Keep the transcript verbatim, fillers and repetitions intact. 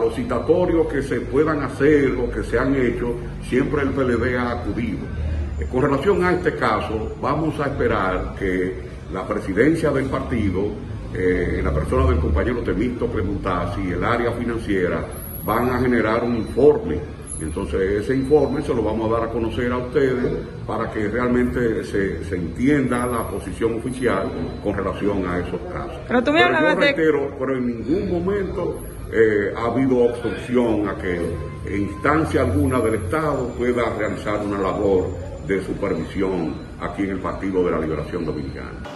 los citatorios que se puedan hacer o que se han hecho, siempre el P L D ha acudido. Eh, con relación a este caso, vamos a esperar que la presidencia del partido, eh, en la persona del compañero Temístocles Mutasi y el área financiera, van a generar un informe. Entonces ese informe se lo vamos a dar a conocer a ustedes para que realmente se, se entienda la posición oficial con relación a esos casos. Pero, tú me pero yo de... reitero, pero en ningún momento eh, ha habido obstrucción a que en instancia alguna del Estado pueda realizar una labor de supervisión aquí en el Partido de la Liberación Dominicana.